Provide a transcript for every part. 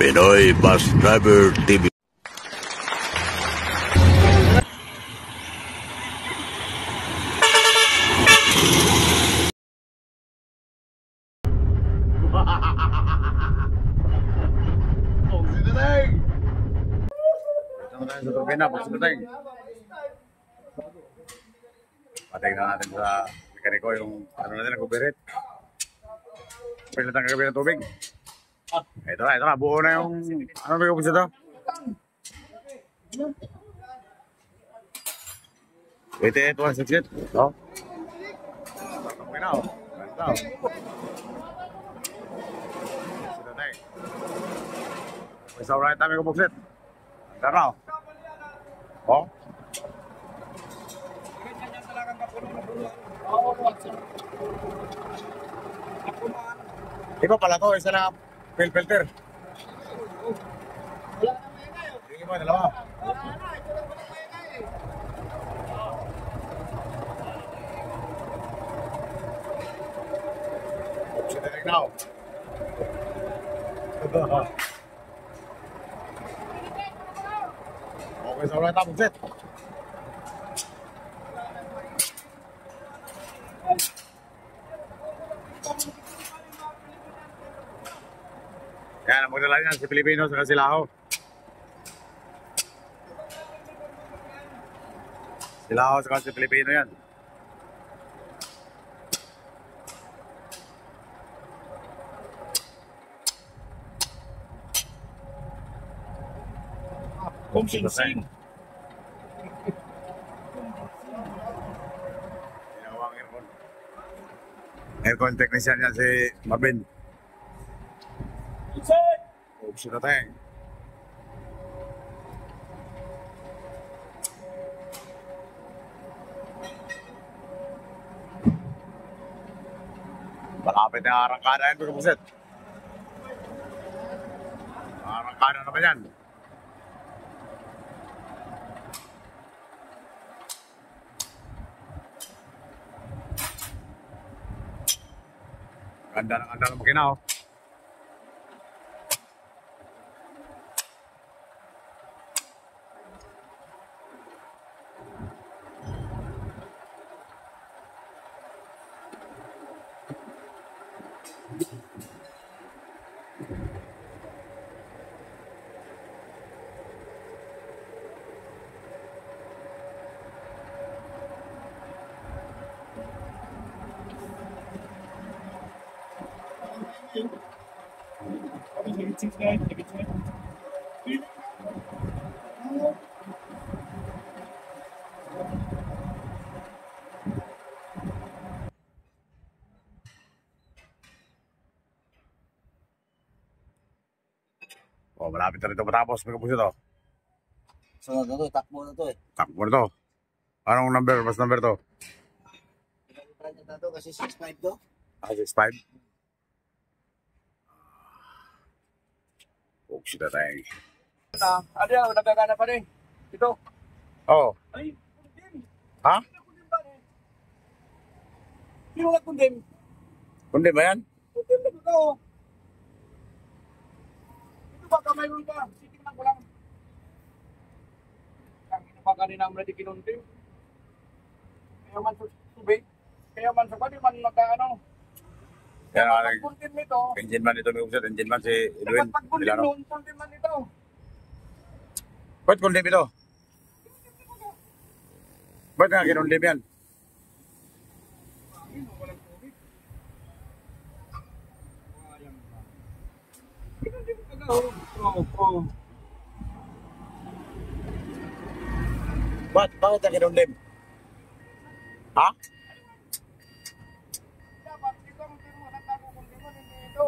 Pinoy Bus Driver TV. Sa turbina, pagsunod. Patay na natin sa mekaniko yung ano natin, nag-operate. Pilit ang kagabi ng tubig. Ito na, buo na yung ano may kapos ito. Ito ang sakit. No? Okay na, oh. Ganda, oh. May sa ulit namin kapoksit. Ganda na, oh. Oh? Iba pala to, isa na filter. Hindi mo, dalawa. Option na rin now. Okay, sa ulit tapos set. Kaya magdala niyan si Pilipino sa Silaho. Silaho sa si Pilipino yan. Kung sing-sing. Ginawang aircon. Aircon technician yan si Mabin. Option na tayo. Malapit na arangkada yan, pagkapusit. Arangkada na ba yan? Ganda ng makina, oh. Oh, malapit na rin ito matapos. May kapos ito. So, na to, takbo na to eh. Takbo na ito. Anong number? Mas number to? Pinag-try na to kasi 6.5 to. 6.5? Oh, sila tayo. Ano yan, nagkagana pa rin. Ito. Oo. Ay, kundim. Ha? Kundim ba rin? Sino nagkundim? Kundi ba yan? Kundim na ito. Ito ba kamayroon ka? Sitingnan ko lang. Ang ino ba kanina ang ready kinundim? Kaya man sa tubig. Kaya man sa bali man magkaano. Yan Kaya ang kundim nito. engine man ito may upset. Engine man si Edwin. Dapat pag kundim noon, kundim man ito. Ba't kundim ito? Ba't nga kinundim yan? Walang tubig. Kinundim ka daw. Oo. Bakit nga kinundim? Ha? Dapat ito ang tinuhan na kukundiman, hindi ito.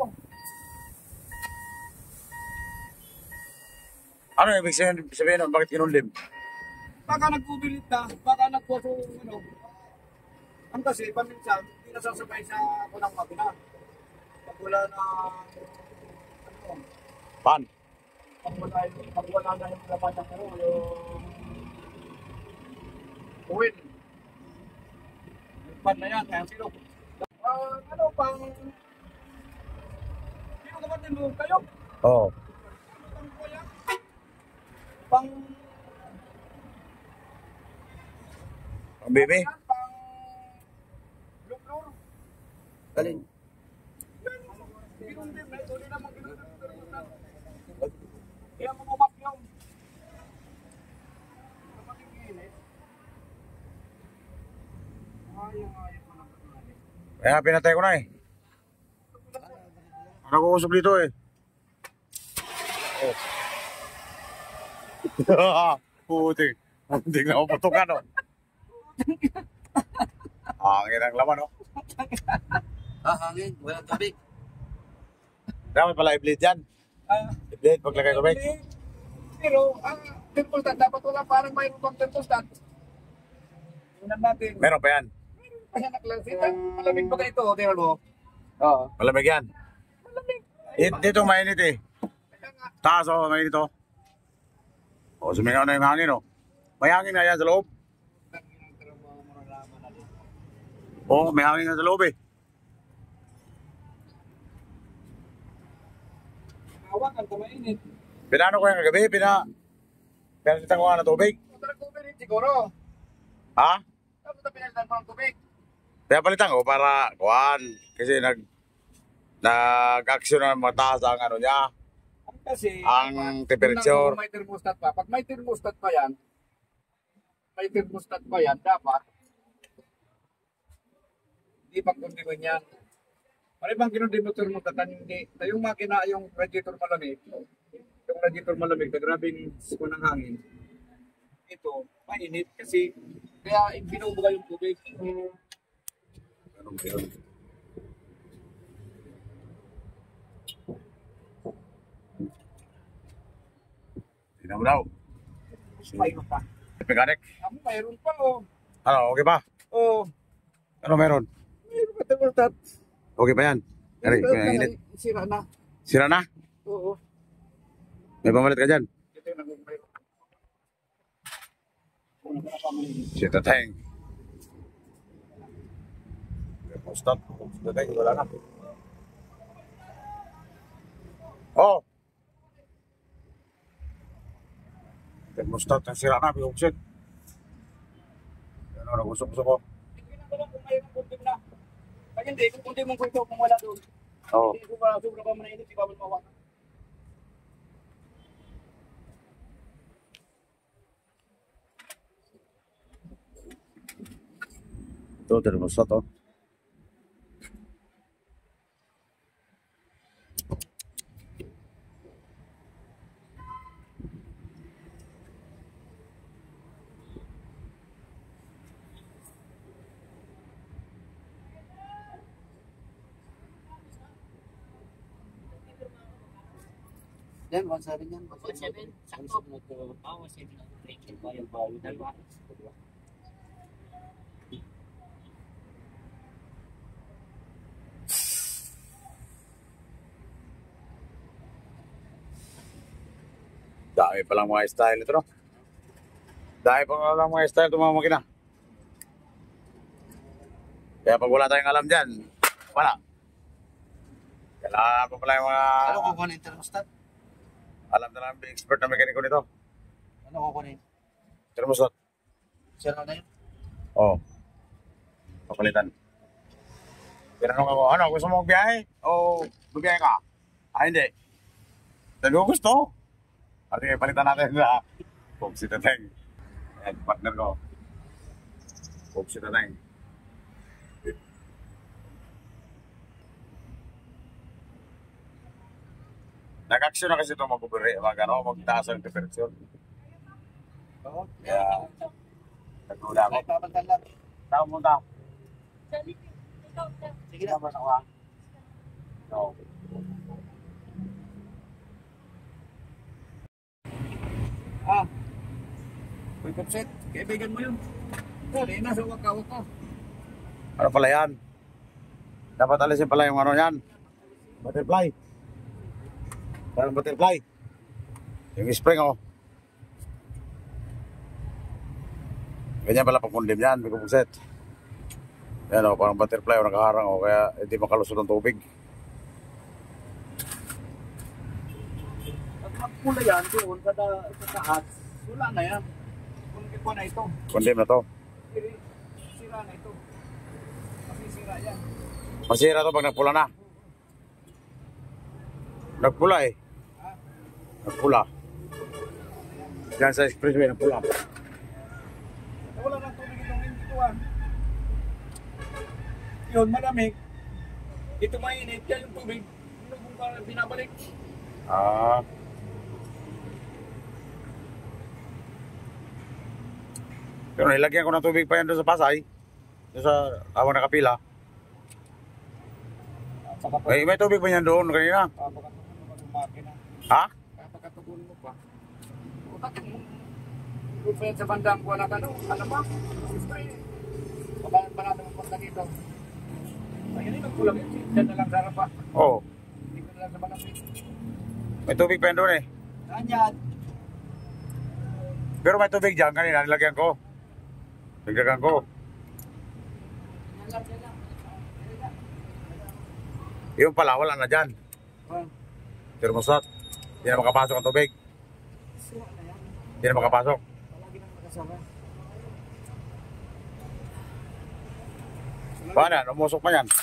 Ano ibig sabihin nun? Bakit kinundim? Baka nagpupilit na, baka nagpuso, ano. Ang kasi, paminsan, hindi nasasabay sa unang makina. Pag wala na, ano, Pan? pag wala na yung laman ng ano, yung oil. Yung pan na yan, kaya sino? Ano pang, sino kapatid mo? Kayo? Oo. Baby. Pang blue floor. Alin? Ginundim na ito. Hindi naman ginundim yung thermostat. Kaya mga vacuum. Kapatid init. Ayaw ko lang patuloy. Kaya pinatay ko na eh. Nag-uusap dito eh. Puti. Hindi na ako putukan oh. Hangin ang laman oh. Hangin. Walang tubig. Dapat pala i-bleed yan. I-bleed paglagay tubig. Pero ang thermostat dapat wala parang mayroon pang thermostat. Tingnan natin. Meron pa yan. Kaya naklasin. Malamig ba ito? Tingnan mo. Oo. Malamig yan. Malamig. Dito mainit eh. Kaya nga. Taas oh, mainit oh. O, sumingaw na yung hangin oh. May hangin na yan sa loob. Oo, may hangin na sa loob eh. Hawakan ka mainit. Pinano ko yung kagabi, pinalitan ko nga ng tubig. Talagang tubig siguro. Ha? Tapos na pinalitan pa ng tubig. Pinapalitan ko para kuhan. Kasi nag-action na mataas ang ano niya. Kasi Ang temperature. May thermostat pa. Pag may thermostat pa yan, dapat hindi pag-kundiman yan. Pare bang kinundim mo thermostat, hindi. Yung makina, yung radiator malamig, grabing siko ng hangin. Ito, mainit kasi kaya binubuga yung tubig. Anong yun? Tingnan mo daw. Mayroon pa. Mechanic. Ako mayroon pa oh. Ano, okay ba? Oh, Ano meron? mayroon pa thermostat. Okay pa yan? Kaya init. Sira na. Sira na? Oo. May pamalit ka dyan? Ito yung nag-mayroon. Una pa na pamalinis. Si Tateng. Stop. Tateng, wala na. Oh! Thermostat ang sira na, bihuksit. Ano, nag-usap-usap ko. Tingnan ko lang kung mayroon kundim na. Pag hindi, kung kundim mo ko ito, kung wala doon. Oo. Hindi ko pa sobra pa mainit, di ba mawakan? Ito, thermostat oh. Yan, 1.7 yan. 1.7, sakto. 1.7 ang breaking ba yung bayo dalawa. Dami palang mga style ito, no? Dami palang mga style ito mga makina. Kaya pag wala tayong alam dyan, wala. Kailangan pa pala yung mga Ano kukunin thermostat? alam na lang expert na mekaniko nito. Ano kukunin? Thermostat. Sira na yun? Oo. Papalitan. Tinanong ako, ano, gusto mo magbiyahe? O magbiyahe ka? Ah, hindi. Sabi ko, gusto. Kasi palitan natin na Pope si Tateng. Ayan, partner ko. Pope si Tateng. Nag-action na kasi ito magtaas ang temperature. Oo. Kaya, nagdula ako. Kahit papantan lang. Saan punta? Sige na, ako ha. No. Ah. Wake up set. Kaibigan mo yun. Dali, nasa wakawak ko. Ano pala yan? Dapat alisin pala yung ano yan. Butterfly. Parang butterfly. Yung spring oh. Ganyan pala pagkundim yan, may kupugset. Yan oh, parang butterfly o nakaharang oh, kaya hindi makalusot ng tubig. Pag magpula yan doon sa taas, wala na yan. Kung na ito. Kundim na to. Wala na ito. Masisira yan. Masira to pag nagpula na. Nagpula eh. Nagpula. Diyan sa expressway nagpula. Wala nang tubig itong hintuan. Yun, malamig. Ito mainit, yan yung tubig. Yung binabalik. Ah. Pero nilagyan ko ng tubig pa yan doon sa Pasay. Doon sa awang nakapila. May tubig pa yan doon kanina. Papakatugon mo pa ng makina. Ha? Papakatugon mo pa. Bakit mo? Kung pa yan sa bandang kuha na ka, ano ba? Spray. Pabalan pa natin ang punta dito. Ayun yung nagkulang yun. Diyan na lang sa harap pa. Oo. Dito na lang sa malapit. May tubig pa yan doon eh. Nandiyan. Pero may tubig dyan kanina. Nilagyan ko. Nilagyan ko. Yung pala, wala na dyan. Thermostat. Hindi na makapasok ang tubig. Hindi na makapasok. Palagi nang nakasama. Paano? Umusok pa yan.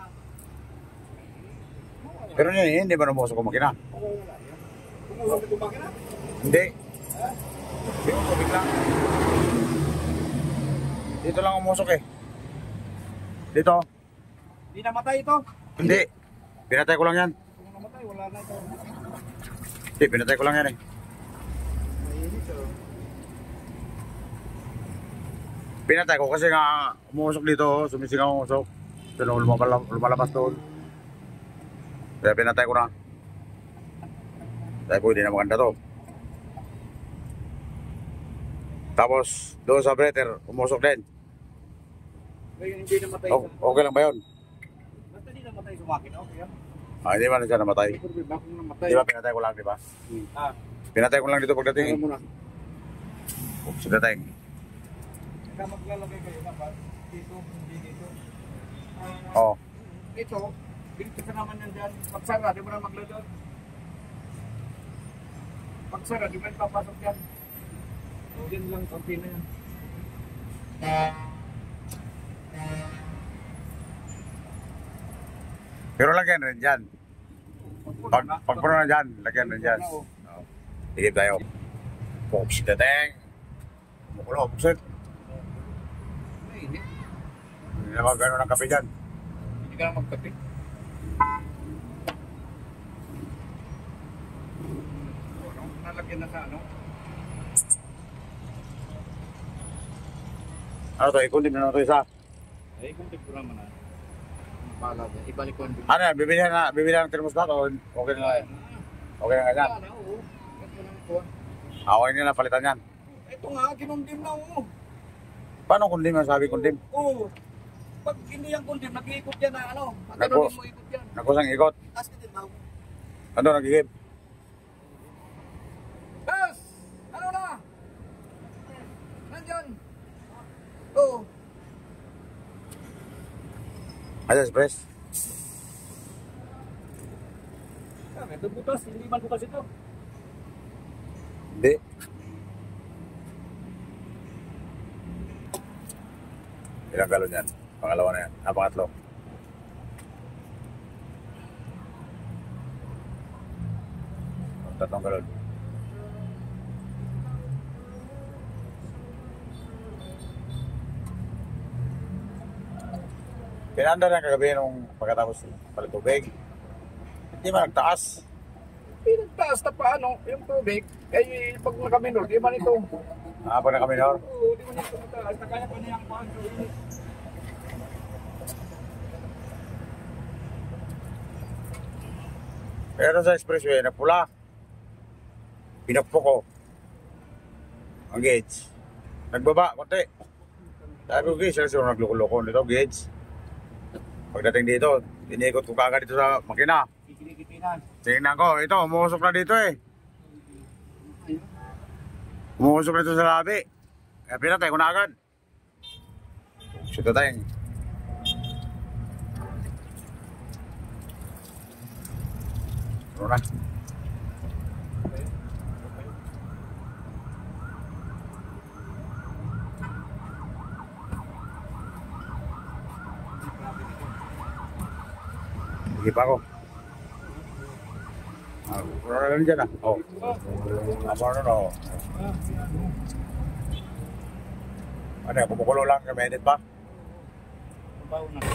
Pero hindi ba umusok ang makina? Kumuha ka tumaki na? Hindi. Yung tubig lang. Dito lang umusok eh. Dito. Hindi namatay ito. Hindi. Pinatay ko lang yan. Kung namatay, wala na ito. Hindi, pinatay ko lang yan eh. Mainit oh. Pinatay ko kasi nga umusok dito. Sumisingaw ang umusok. Ito nung lumalabas doon. Kaya pinatay ko na. Dahil po hindi na maganda to. Tapos doon sa breather, umusok din. Ngayon hindi namatay Okay lang ba yun? Basta hindi namatay sa makina, okay yan. Hindi ba na siya namatay? Problema kung namatay. Di ba pinatay ko lang, di ba? Pinatay ko lang dito pagdating. Ano mo na? Oops, dating. Kaya maglalagay kayo na ba? Dito, hindi dito. Oo. Ito, dito ka naman yan dyan. Pagsara, di mo na maglagay. Pagsara, di ba yung papasok yan? Diyan lang, konti na yan. Pero lagyan rin dyan. Pag puno na dyan, lagyan rin dyan. Higip tayo. Oops, dating. Mukulo, opposite. Hindi Hindi naman gano'n ang kape dyan. ka na magkape. Ano? Nalagyan na sa ano? Ano to, ikundim na ito isa. Ay, kung tigpura mo na. Pala dyan. Ibalik ko ang Ano yan, bibili ng thermostat o okay na yan? Okay na nga yan. Wala, oo. Ito lang po. Okay na na palitan yan. Ito nga, kinundim na oo. Paano kundim ang sabi kundim? Oo. Pag hindi yung kundim, nag-iikot yan na ano. Pag Nako. ganun din mo ikot yan. Nakusang ikot. Taas ka din, Mau. Ano, nagigib? Bas! Ano na? Nandyan. Oo. Ayos, press. Ito butas, hindi man butas ito. Hindi. Ilang galon yan? Pangalawa na yan. Pangatlo. Tatlong galon. Pinanda na kagabi nung pagkatapos palit tubig. Hindi man nagtaas. Pinagtaas na paano yung tubig. Eh, pag nakaminor, di man ito. Pag na kami nor. Oo, di man ito mataas. Nakaya pa niya ang paan. Pero sa expressway, napula. Pinakpo ko. Ang gauge. Nagbaba, konti. Sabi ko, guys, sila nagloko-loko nito, gauge. Pagdating dito, inikot ko kagad dito sa makina. Kikinikipinan. Tingnan ko, ito, umusok na dito eh. Umusok na dito sa labi. Kaya pinatay ko na agad. Sito tayong. Ano na? Sige pa ako. Puro na lang dyan ah. Oh. Amo na no. Ano yan, kumukulo lang kami edit pa? Bawo na.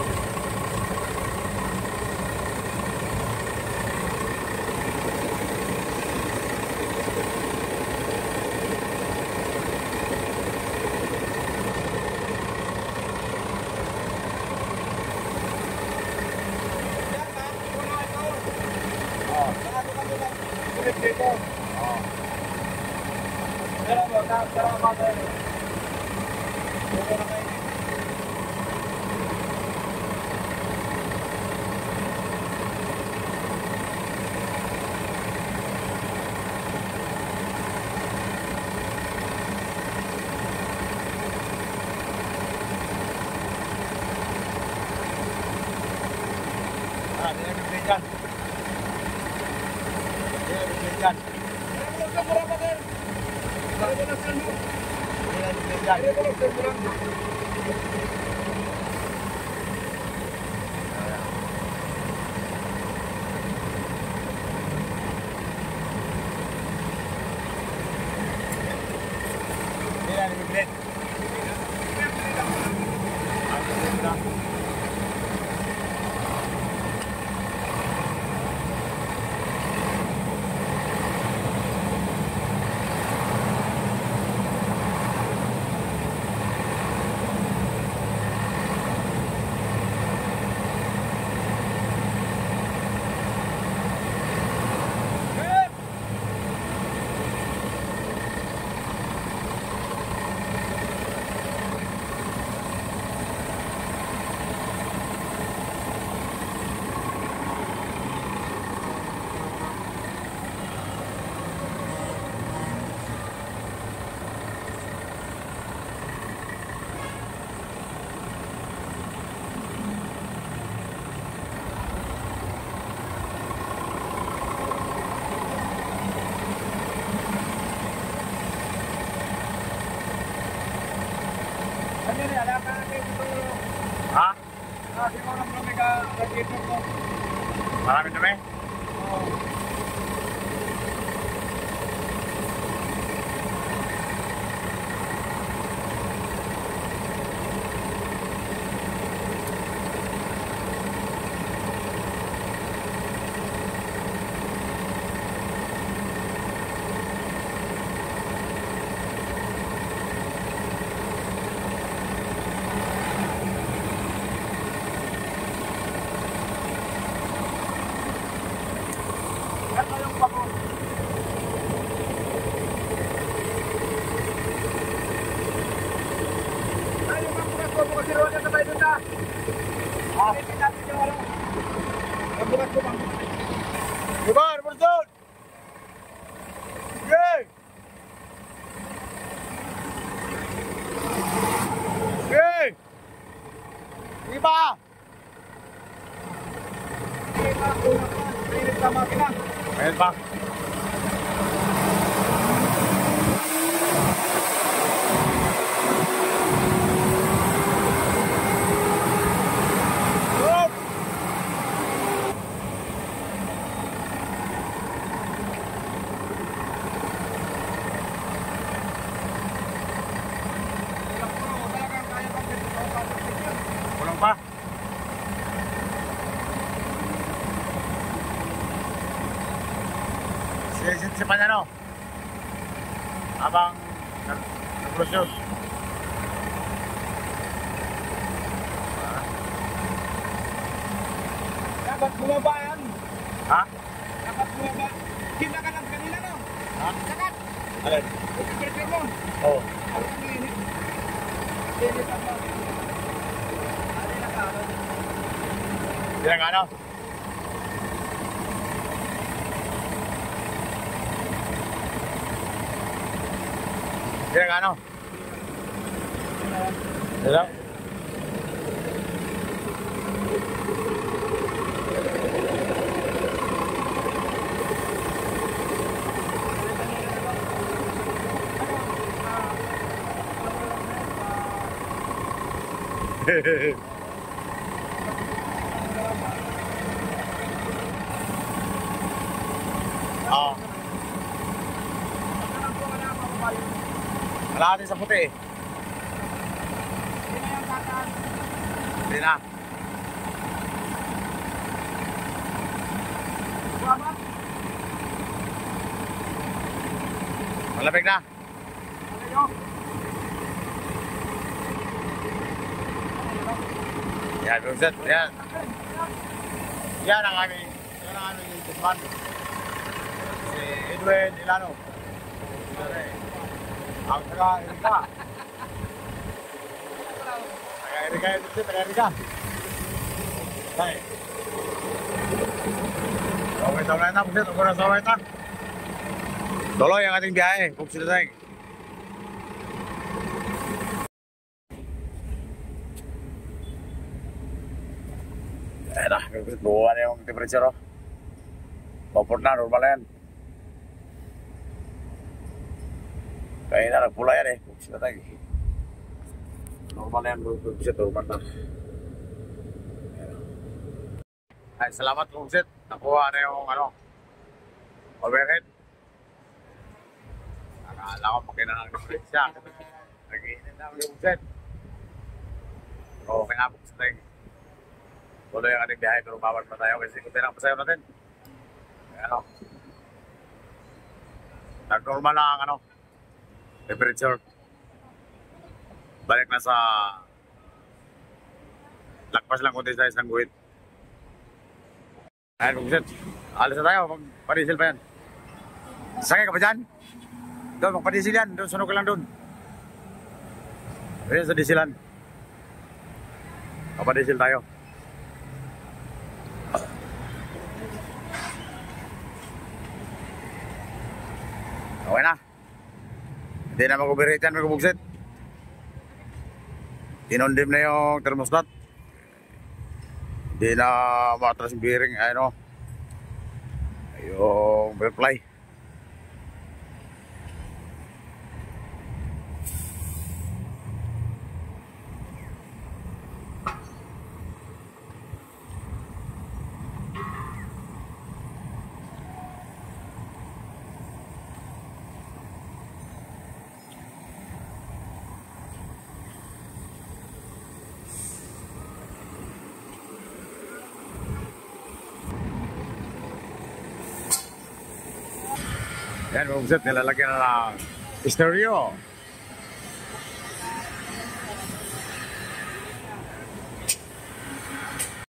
Ha? Marami dumi? Bubar, bersut! Yeay! Yeay! Iba! Ayan pa. Kulang pa. Si Panano. Habang nag-cruise. Dapat bumaba yan. Ha? Dapat bumaba. Kinakalat kanina no? Ha? Sakat. Alin? Pressure mo. Oo. Ang init. Init ang mga. Bilang ano? Bilang ano? Bilang? Kalahati sa puti. Hindi na yung tataan. Hindi na. Buwaba. Malamig na. Malayo. Yan, Bugsit. Yan. Yan ang aming tisman. Si Edwin Ilano. Ang taga-Erika. Taga-Erika yung Bugsit, taga-Erika. Tay. Okay, sabay na, Bugsit. Okay na, sabay na. Tuloy ang ating biyahe. Bugsit na tayo. Ayan na, buwan na yung temperature. Comfort na, normal na yan. Kaya na, nagpula yan eh. Bugsit na tayo. Normal na yan, Bugsit, normal na. Ay, salamat Bugsit. Nakuha na yung overhead. Akala ko makinanang diferensya. Nag-iinit na yung Bugsit. Okay na, Bugsit tayo. Tuloy ang ating biyahe, pero bawal pa tayo kasi ikutin ang pasayo natin. Ayan o. Nag-normal na ang temperature. Balik na sa lakpas lang kunti sa isang guhit. Ayan, Bugsit. Alis na tayo, magpadisil pa yan. Sakay ka ba dyan? Doon, magpadisil yan. Doon, sunog ka lang doon. Ayan sa disilan. Magpadisil tayo. Okay na. Hindi na mag-overheat yan, mga Bugsit. Inondim na yung thermostat. Hindi na matras yung bearing. Ayun o. Yung bellfly. Yan, Bugsit, nilalagyan na ng stereo.